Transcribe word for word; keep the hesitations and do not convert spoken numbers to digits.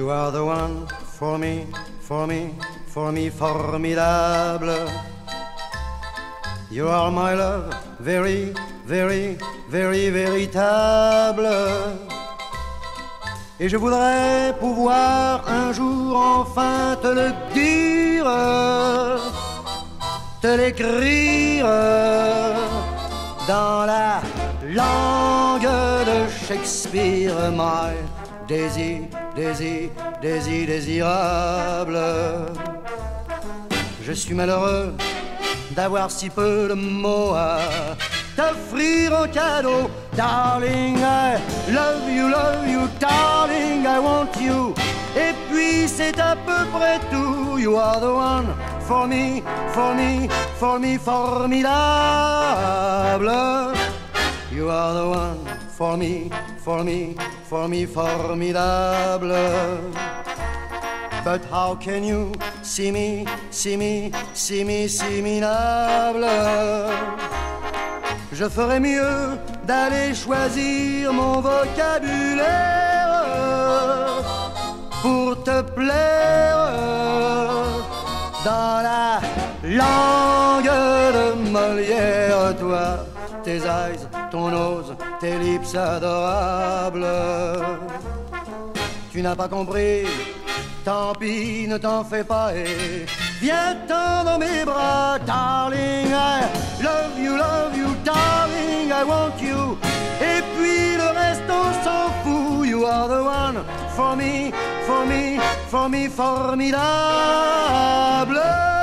You are the one for me, for me, for me, formidable. You are my love, very, very, very véritable. Et je voudrais pouvoir un jour enfin te le dire, te l'écrire dans la langue de Shakespeare. My Daisy, Daisy, Daisy, désirable. Je suis malheureux d'avoir si peu de mots à t'offrir en cadeau. Darling, I love you, love you, darling, I want you. Et puis c'est à peu près tout. You are the one for me, for me, for me, formidable. You are the one for me, for me, for me, formidable. But how can you see me, see me, see me, see me minable? Je ferais mieux d'aller choisir mon vocabulaire pour te plaire dans la langue de Molière. Toi, tes eyes, ton nose, tes lips adorables. Tu n'as pas compris, tant pis, ne t'en fais pas et viens-t'en dans mes bras. Darling, I love you, love you, darling, I want you. Et puis le reste on s'en fout. You are the one for me, for me, for me, formidable.